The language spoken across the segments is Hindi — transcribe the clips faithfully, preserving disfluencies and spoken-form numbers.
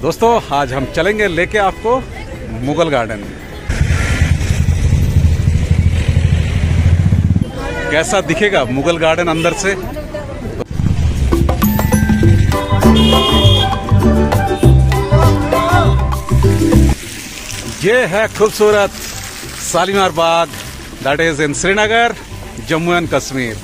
दोस्तों आज हम चलेंगे लेके आपको मुगल गार्डन। कैसा दिखेगा मुगल गार्डन अंदर से। ये है खूबसूरत Shalimar Bagh, that is in Srinagar, Jammu and Kashmir.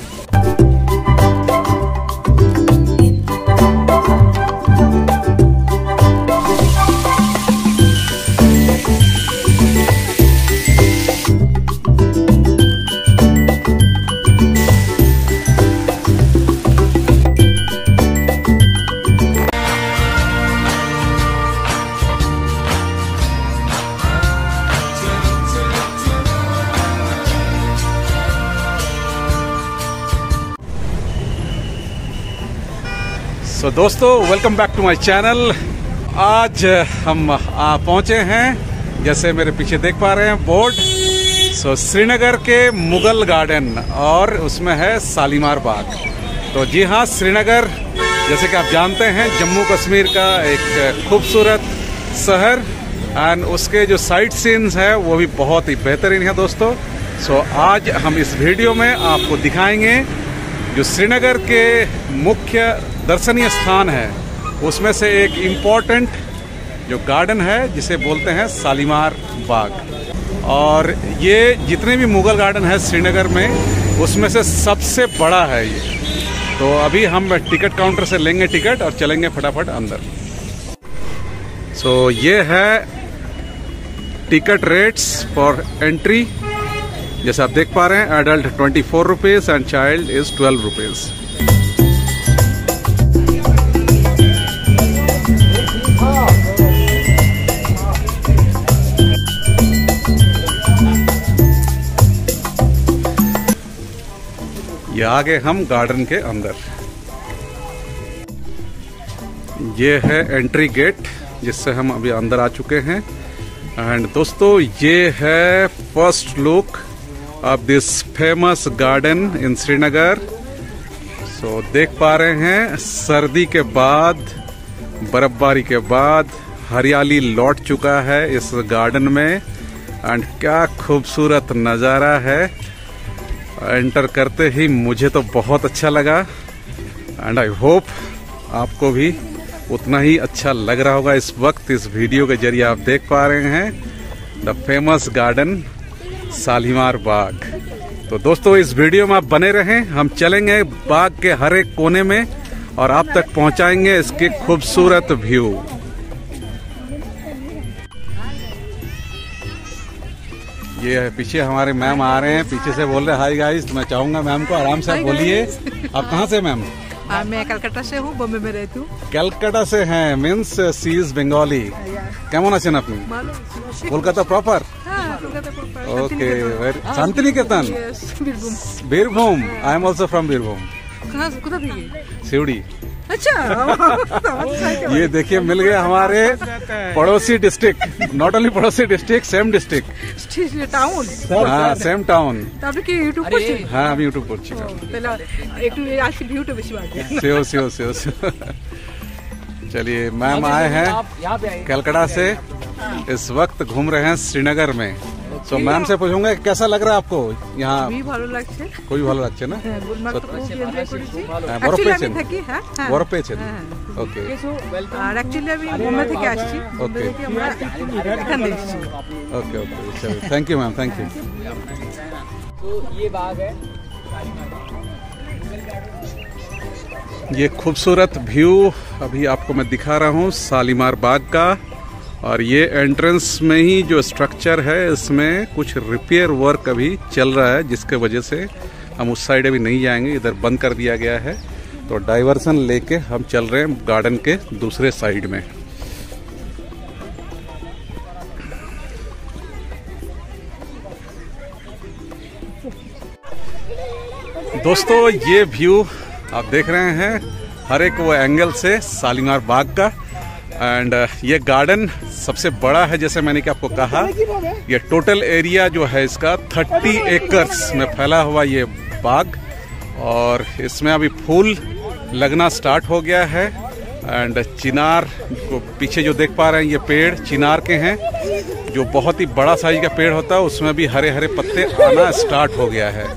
तो so, दोस्तों welcome back to my channel. आज हम आ पहुंचे हैं, जैसे मेरे पीछे देख पा रहे हैं बोर्ड, सो so, श्रीनगर के मुगल गार्डन और उसमें है शालीमार बाग। तो जी हाँ, श्रीनगर जैसे कि आप जानते हैं जम्मू कश्मीर का एक खूबसूरत शहर एंड उसके जो साइट सीन्स है वो भी बहुत ही बेहतरीन है दोस्तों। सो so, आज हम इस वीडियो में आपको दिखाएंगे जो श्रीनगर के मुख्य दर्शनीय स्थान है उसमें से एक इम्पॉर्टेंट जो गार्डन है जिसे बोलते हैं शालीमार बाग। और ये जितने भी मुगल गार्डन है श्रीनगर में उसमें से सबसे बड़ा है ये। तो अभी हम टिकट काउंटर से लेंगे टिकट और चलेंगे फटाफट अंदर। सो so, ये है टिकट रेट्स फॉर एंट्री। जैसे आप देख पा रहे हैं, adult twenty four rupees and child is twelve rupees. ये आगे हम गार्डन के अंदर, ये है एंट्री गेट जिससे हम अभी अंदर आ चुके हैं। एंड दोस्तों ये है first look of this famous garden in Srinagar. So देख पा रहे हैं सर्दी के बाद, बर्फबारी के बाद हरियाली लौट चुका है इस गार्डन में। एंड क्या खूबसूरत नज़ारा है। एंटर करते ही मुझे तो बहुत अच्छा लगा एंड आई होप आपको भी उतना ही अच्छा लग रहा होगा। इस वक्त इस वीडियो के जरिए आप देख पा रहे हैं the famous garden Shalimar Bagh. तो दोस्तों इस वीडियो में आप बने रहें, हम चलेंगे बाग के हर एक कोने में और आप तक पहुंचाएंगे इसके खूबसूरत व्यू। ये है पीछे हमारे मैम आ रहे हैं, पीछे से बोल रहे हाय गाइस। तो मैं चाहूंगा मैम को आराम से बोलिए। आप कहाँ से मैम? मैं कलकत्ता से हूँ, बॉम्बे में रहती हूँ। कलकत्ता से हैं, मीन्स सी इज बंगाली। केमन आছেন আপনি? Kolkata proper? Okay, Santiniketan, Birbhum. I am also from Birbhum. कहाँ से? सिवड़ी। अच्छा। ये देखिए मिल गए हमारे पड़ोसी डिस्ट्रिक्ट, नॉट ओनली पड़ोसी डिस्ट्रिक्ट, सेम डिस्ट्रिक्ट, टाउन। हाँ सेम टाउन। কি ইউটিউব করছি? হ্যাঁ আমি ইউটিউব করছি। তাহলে একটু আজকে ভিউটা বেশি বাড়বে। সিও সিও सियो सियो। चलिए मैम आए हैं कलकत्ता से, इस वक्त घूम रहे हैं श्रीनगर में। तो मैम से पूछूंगा कैसा लग रहा है आपको यहाँ? ভালো লাগছে। খুবই ভালো লাগছে না? হ্যাঁ, গুলমার্গ তো খুব এনজয় করেছি। বরফ পেয়েছেন? হ্যাঁ হ্যাঁ বরফ পেয়েছেন। ওকে। আর অ্যাকচুয়ালি আমি বোম্বে থেকে আসছি। বোম্বে থেকে আমরা এখানে এসেছি। ওকে ওকে, চলো thank you ma'am, thank you. तो ये बाग है, ये खूबसूरत व्यू अभी आपको मैं दिखा रहा हूँ शालीमार बाग का। और ये एंट्रेंस में ही जो स्ट्रक्चर है इसमें कुछ रिपेयर वर्क अभी चल रहा है, जिसके वजह से हम उस साइड अभी नहीं जाएंगे, इधर बंद कर दिया गया है। तो डाइवर्सन लेके हम चल रहे हैं गार्डन के दूसरे साइड में। दोस्तों ये व्यू आप देख रहे हैं हर एक वो एंगल से शालीमार बाग का। एंड ये गार्डन सबसे बड़ा है, जैसे मैंने कि आपको कहा। ये टोटल एरिया जो है इसका थर्टी एकर्स में फैला हुआ ये बाग, और इसमें अभी फूल लगना स्टार्ट हो गया है। एंड चिनार को पीछे जो देख पा रहे हैं ये पेड़ चिनार के हैं, जो बहुत ही बड़ा साइज का पेड़ होता है, उसमें भी हरे हरे पत्ते आना स्टार्ट हो गया है।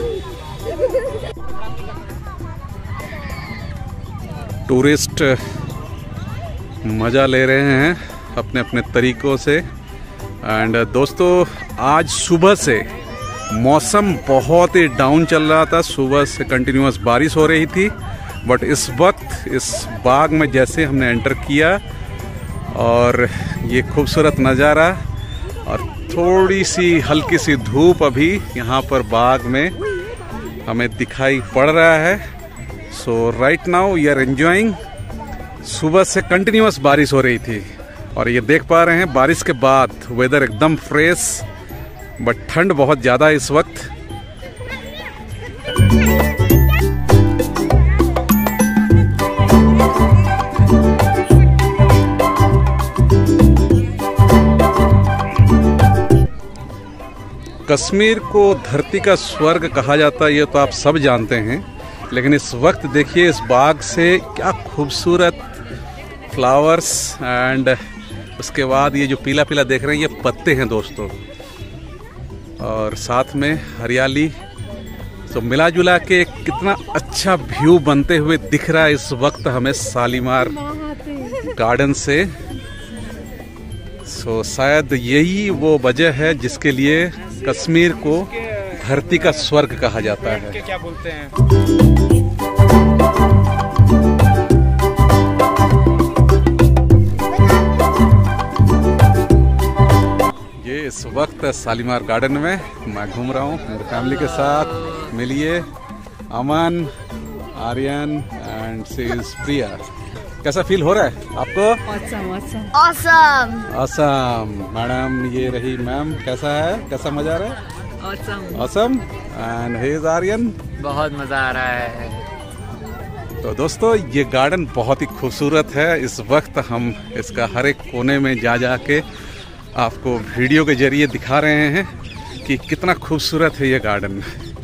टूरिस्ट मज़ा ले रहे हैं अपने अपने तरीक़ों से। एंड दोस्तों आज सुबह से मौसम बहुत ही डाउन चल रहा था, सुबह से कंटिन्यूअस बारिश हो रही थी, बट इस वक्त इस बाग में जैसे हमने एंटर किया और ये खूबसूरत नज़ारा और थोड़ी सी हल्की सी धूप अभी यहाँ पर बाग में हमें दिखाई पड़ रहा है। So right now we are enjoying. सुबह से कंटिन्यूअस बारिश हो रही थी और ये देख पा रहे हैं बारिश के बाद वेदर एकदम फ्रेश, बट ठंड बहुत ज़्यादा है इस वक्त। कश्मीर को धरती का स्वर्ग कहा जाता है, ये तो आप सब जानते हैं, लेकिन इस वक्त देखिए इस बाग से क्या खूबसूरत फ्लावर्स एंड उसके बाद ये जो पीला पीला देख रहे हैं ये पत्ते हैं दोस्तों, और साथ में हरियाली। तो मिला जुला के कितना अच्छा व्यू बनते हुए दिख रहा है इस वक्त हमें शालीमार गार्डन से। सो शायद यही वो वजह है जिसके लिए कश्मीर को धरती का स्वर्ग कहा जाता है। क्या बोलते हैं? ये इस वक्त शालीमार गार्डन में मैं घूम रहा हूँ मेरे फैमिली के साथ। मिलिए Aman, Aryan and she is Priya. कैसा फील हो रहा है आपको? awesome, awesome. Awesome. awesome. Madam ये रही मैम, कैसा है, कैसा मजा आ रहा है? Awesome. awesome. and he is Aryan. बहुत मजा आ रहा है। तो दोस्तों ये गार्डन बहुत ही खूबसूरत है। इस वक्त हम इसका हर एक कोने में जा जा के आपको वीडियो के जरिए दिखा रहे हैं कि कितना खूबसूरत है ये गार्डन।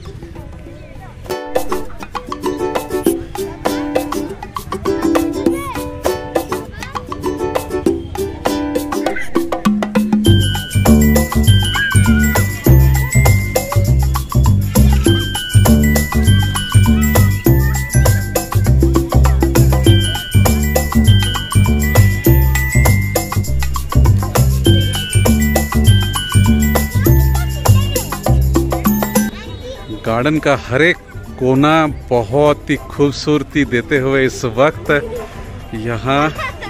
गार्डन का हर एक कोना बहुत ही खूबसूरती देते हुए इस वक्त यहाँ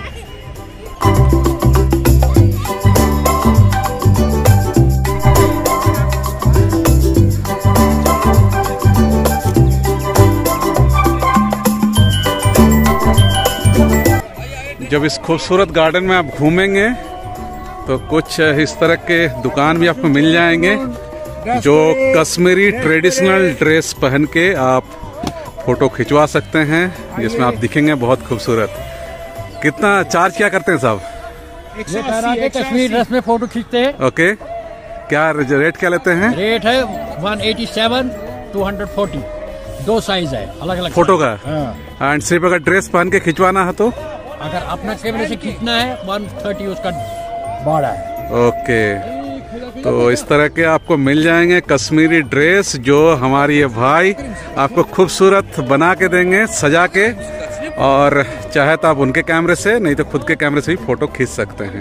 जब इस खूबसूरत गार्डन में आप घूमेंगे तो कुछ इस तरह के दुकान भी आपको मिल जाएंगे जो कश्मीरी ट्रेडिशनल ड्रेस पहन के आप फोटो खिंचवा सकते हैं, जिसमें आप दिखेंगे बहुत खूबसूरत। कितना चार्ज क्या करते हैं साहब? कश्मीर ड्रेस में फोटो खींचते हैं। ओके, क्या रेट क्या लेते हैं? रेट है एक सौ सत्तासी, दो सौ चालीस। दो साइज है अलग अलग फोटो का। हाँ। एंड सिर्फ अगर ड्रेस पहन के खिंचवाना है तो अगर अपना कैमरे से खींचना है एक सौ तीस उसका भाड़ा है। ओके, तो इस तरह के आपको मिल जाएंगे कश्मीरी ड्रेस जो हमारी ये भाई आपको खूबसूरत बना के देंगे सजा के, और चाहे तो आप उनके कैमरे से नहीं तो खुद के कैमरे से भी फोटो खींच सकते हैं।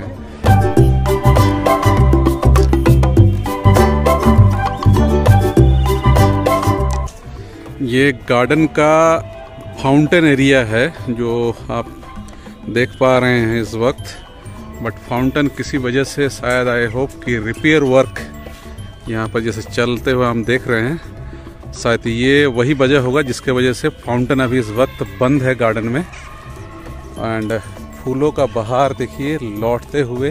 ये गार्डन का फाउंटेन एरिया है जो आप देख पा रहे हैं इस वक्त, बट फाउंटेन किसी वजह से शायद आई होप कि रिपेयर वर्क यहाँ पर जैसे चलते हुए हम देख रहे हैं, शायद ये वही वजह होगा जिसके वजह से फाउंटेन अभी इस वक्त बंद है गार्डन में। एंड फूलों का बहार देखिए लौटते हुए।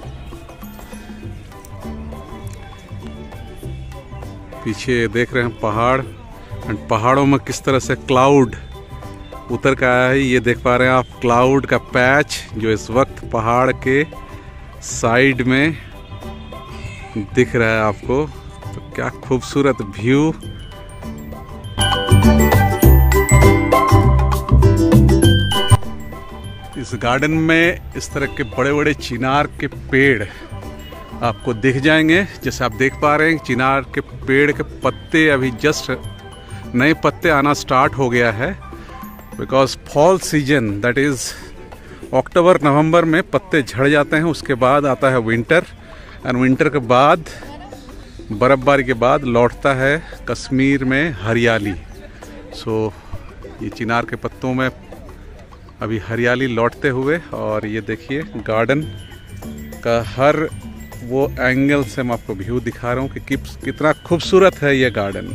पीछे देख रहे हैं पहाड़, एंड पहाड़ों में किस तरह से क्लाउड उतर का आया है, ये देख पा रहे हैं आप क्लाउड का पैच जो इस वक्त पहाड़ के साइड में दिख रहा है आपको। तो क्या खूबसूरत व्यू। इस गार्डन में इस तरह के बड़े बड़े चिनार के पेड़ आपको दिख जाएंगे। जैसे आप देख पा रहे हैं चिनार के पेड़ के पत्ते अभी जस्ट नए पत्ते आना स्टार्ट हो गया है, because fall season that is October November में पत्ते झड़ जाते हैं। उसके बाद आता है विंटर, और विंटर के बाद बर्फ़बारी के बाद लौटता है कश्मीर में हरियाली। सो so, ये चिनार के पत्तों में अभी हरियाली लौटते हुए, और ये देखिए गार्डन का हर वो एंगल से मैं आपको व्यू दिखा रहा हूँ कि कितना खूबसूरत है ये garden.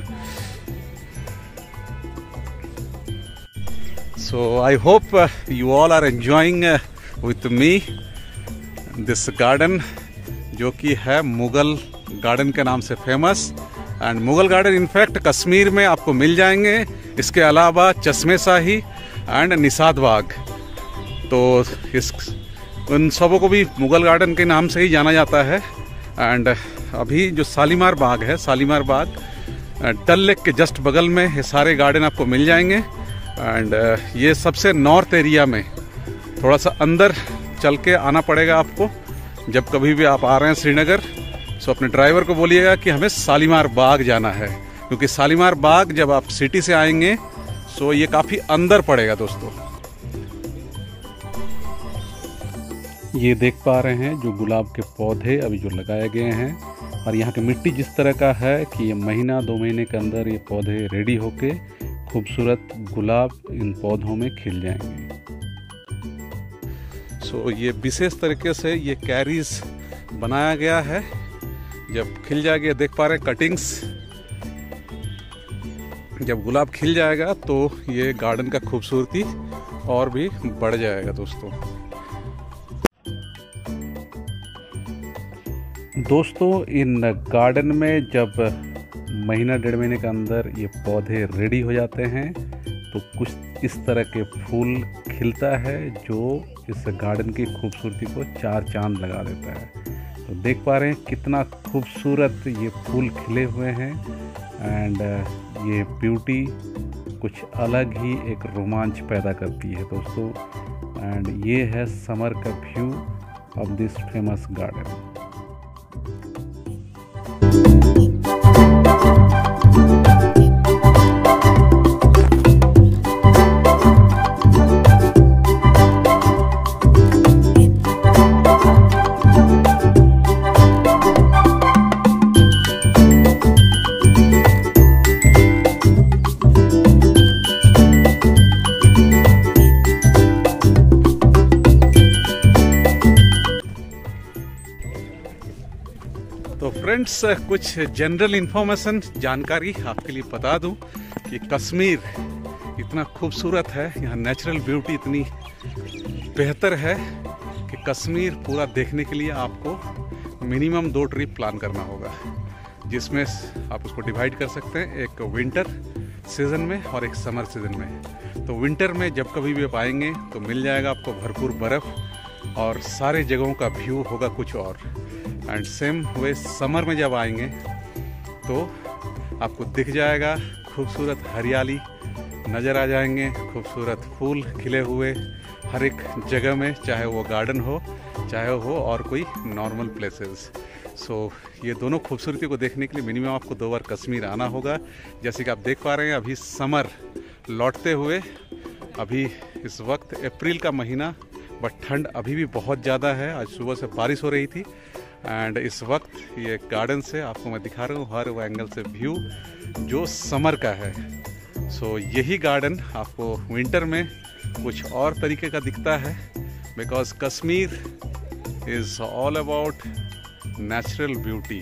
So I hope uh, you all are enjoying uh, with me this garden, जो कि है मुगल गार्डन के नाम से famous. And Mughal garden in fact Kashmir में आपको मिल जाएंगे। इसके अलावा चश्मे शाही एंड निषाद बाग, तो इस उन सबों को भी मुगल गार्डन के नाम से ही जाना जाता है। एंड अभी जो शालीमार बाग है, शालीमार बाग डल लेक के जस्ट बगल में ये सारे गार्डन आपको मिल जाएंगे। एंड uh, ये सबसे नॉर्थ एरिया में, थोड़ा सा अंदर चल के आना पड़ेगा आपको। जब कभी भी आप आ रहे हैं श्रीनगर, सो अपने ड्राइवर को बोलिएगा कि हमें शालीमार बाग जाना है, क्योंकि शालीमार बाग जब आप सिटी से आएंगे सो ये काफ़ी अंदर पड़ेगा दोस्तों। ये देख पा रहे हैं जो गुलाब के पौधे अभी जो लगाए गए हैं, और यहाँ की मिट्टी जिस तरह का है कि ये महीना दो महीने के अंदर ये पौधे रेडी होके खूबसूरत गुलाब इन पौधों में खिल जाएंगे। सो so, ये विशेष तरीके से ये कैरीज बनाया गया है। जब खिल जाएगा, देख पा रहे हैं कटिंग्स, जब गुलाब खिल जाएगा तो ये गार्डन का खूबसूरती और भी बढ़ जाएगा दोस्तों। दोस्तों इन गार्डन में जब महीना डेढ़ महीने के अंदर ये पौधे रेडी हो जाते हैं तो कुछ इस तरह के फूल खिलता है जो इस गार्डन की खूबसूरती को चार चांद लगा देता है। तो देख पा रहे हैं कितना खूबसूरत ये फूल खिले हुए हैं। एंड ये ब्यूटी कुछ अलग ही एक रोमांच पैदा करती है दोस्तों। एंड ये है समर का view of this famous garden. तो फ्रेंड्स कुछ जनरल इन्फॉर्मेशन जानकारी आपके लिए बता दूं कि कश्मीर इतना खूबसूरत है, यहाँ नेचुरल ब्यूटी इतनी बेहतर है कि कश्मीर पूरा देखने के लिए आपको मिनिमम दो ट्रिप प्लान करना होगा, जिसमें आप उसको डिवाइड कर सकते हैं, एक विंटर सीज़न में और एक समर सीज़न में। तो विंटर में जब कभी भी आप आएंगे तो मिल जाएगा आपको भरपूर बर्फ़ और सारे जगहों का व्यू होगा कुछ और। एंड सेम वे समर में जब आएंगे तो आपको दिख जाएगा खूबसूरत हरियाली नज़र आ जाएंगे, खूबसूरत फूल खिले हुए हर एक जगह में, चाहे वो गार्डन हो चाहे हो और कोई नॉर्मल प्लेसेस। सो ये दोनों खूबसूरती को देखने के लिए मिनिमम आपको दो बार कश्मीर आना होगा। जैसे कि आप देख पा रहे हैं अभी समर लौटते हुए, अभी इस वक्त अप्रैल का महीना, बट ठंड अभी भी बहुत ज़्यादा है। आज सुबह से बारिश हो रही थी। एंड इस वक्त ये गार्डन से आपको मैं दिखा रहा हूँ हर वो एंगल से व्यू जो समर का है। सो so, यही गार्डन आपको विंटर में कुछ और तरीके का दिखता है, because Kashmir is all about natural beauty.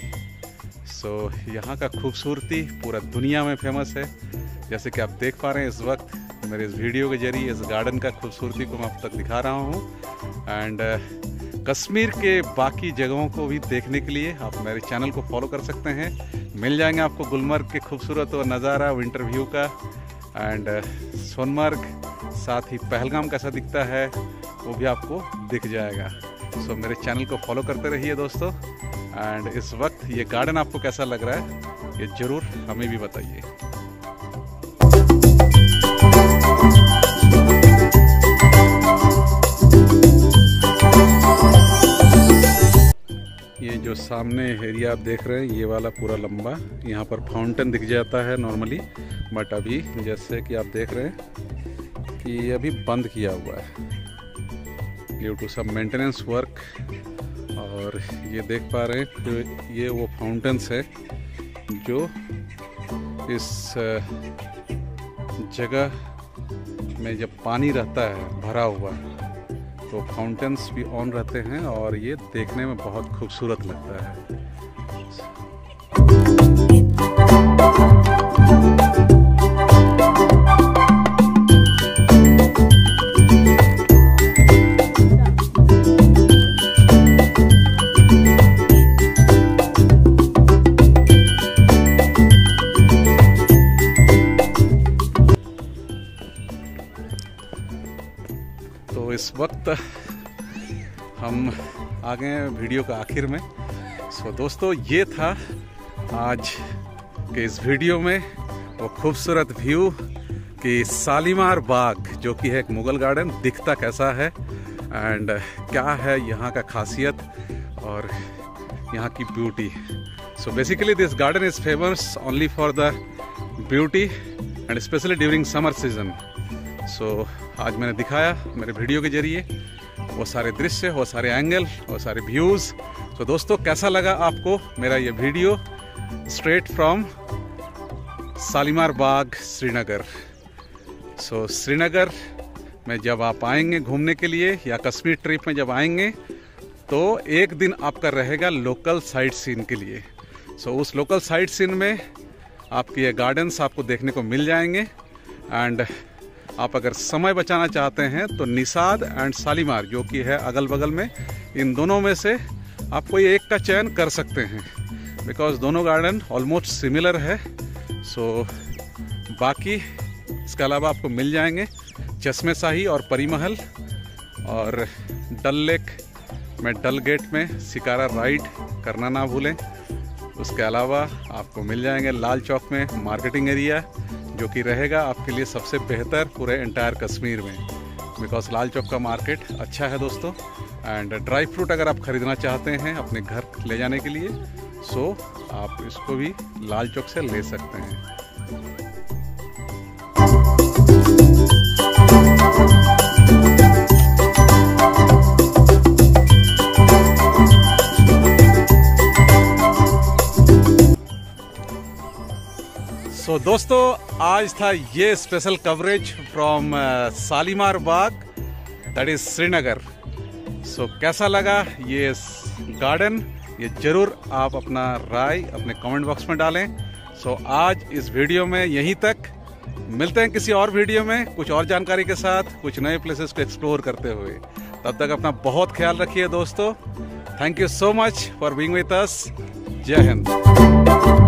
So यहाँ का खूबसूरती पूरा दुनिया में फेमस है। जैसे कि आप देख पा रहे हैं इस वक्त मेरे इस वीडियो के जरिए इस गार्डन का खूबसूरती को मैं आप तक दिखा रहा हूँ। एंड कश्मीर के बाकी जगहों को भी देखने के लिए आप मेरे चैनल को फॉलो कर सकते हैं। मिल जाएंगे आपको गुलमर्ग के खूबसूरत और नज़ारा विंटर व्यू का, एंड सोनमर्ग, साथ ही पहलगाम कैसा दिखता है वो भी आपको दिख जाएगा। सो so, मेरे चैनल को फॉलो करते रहिए दोस्तों। एंड इस वक्त ये गार्डन आपको कैसा लग रहा है ये ज़रूर हमें भी बताइए। ये जो सामने एरिया आप देख रहे हैं ये वाला पूरा लंबा, यहाँ पर फाउंटेन दिख जाता है नॉर्मली, बट अभी जैसे कि आप देख रहे हैं कि ये अभी बंद किया हुआ है ड्यू टू सब मेंटेनेंस वर्क। और ये देख पा रहे हैं कि ये वो फाउंटेन्स है जो इस जगह में जब पानी रहता है भरा हुआ तो फाउंटेन्स भी ऑन रहते हैं और ये देखने में बहुत खूबसूरत लगता है। तो इस वक्त हम आ गए हैं वीडियो का आखिर में। सो दोस्तों, ये था आज के इस वीडियो में वो खूबसूरत व्यू कि शालीमार बाग जो कि है एक मुगल गार्डन दिखता कैसा है एंड क्या है यहाँ का खासियत और यहाँ की beauty. So basically this garden is famous only for the beauty and specially during summer season. So आज मैंने दिखाया मेरे वीडियो के जरिए वो सारे दृश्य, वो सारे एंगल, वो सारे व्यूज़। तो दोस्तों, कैसा लगा आपको मेरा ये video straight from Shalimar Bagh Srinagar. So Srinagar में जब आप आएंगे घूमने के लिए या कश्मीर ट्रिप में जब आएंगे तो एक दिन आपका रहेगा लोकल साइट सीन के लिए। सो so, उस लोकल साइट सीन में आपके ये गार्डन्स आपको देखने को मिल जाएंगे एंड आप अगर समय बचाना चाहते हैं तो निषाद एंड शालीमार जो कि है अगल बगल में, इन दोनों में से आप कोई एक का चयन कर सकते हैं बिकॉज दोनों गार्डन ऑलमोस्ट सिमिलर है। सो so, बाकी इसके अलावा आपको मिल जाएंगे चश्मे शाही और परी महल और डल लेक में डल गेट में शिकारा राइड करना ना भूलें। उसके अलावा आपको मिल जाएंगे लाल चौक में मार्केटिंग एरिया जो कि रहेगा आपके लिए सबसे बेहतर पूरे एंटायर कश्मीर में बिकॉज लाल चौक का मार्केट अच्छा है दोस्तों। एंड ड्राई फ्रूट अगर आप ख़रीदना चाहते हैं अपने घर ले जाने के लिए सो आप इसको भी लाल चौक से ले सकते हैं। सो so, दोस्तों, आज था ये special coverage from Shalimar Bagh that is Srinagar. So कैसा लगा ये गार्डन, ये ज़रूर आप अपना राय अपने कमेंट बॉक्स में डालें। सो so, आज इस वीडियो में यहीं तक, मिलते हैं किसी और वीडियो में कुछ और जानकारी के साथ, कुछ नए प्लेसेस को एक्सप्लोर करते हुए। तब तक अपना बहुत ख्याल रखिए दोस्तों। Thank you so much for being with us. जय हिंद।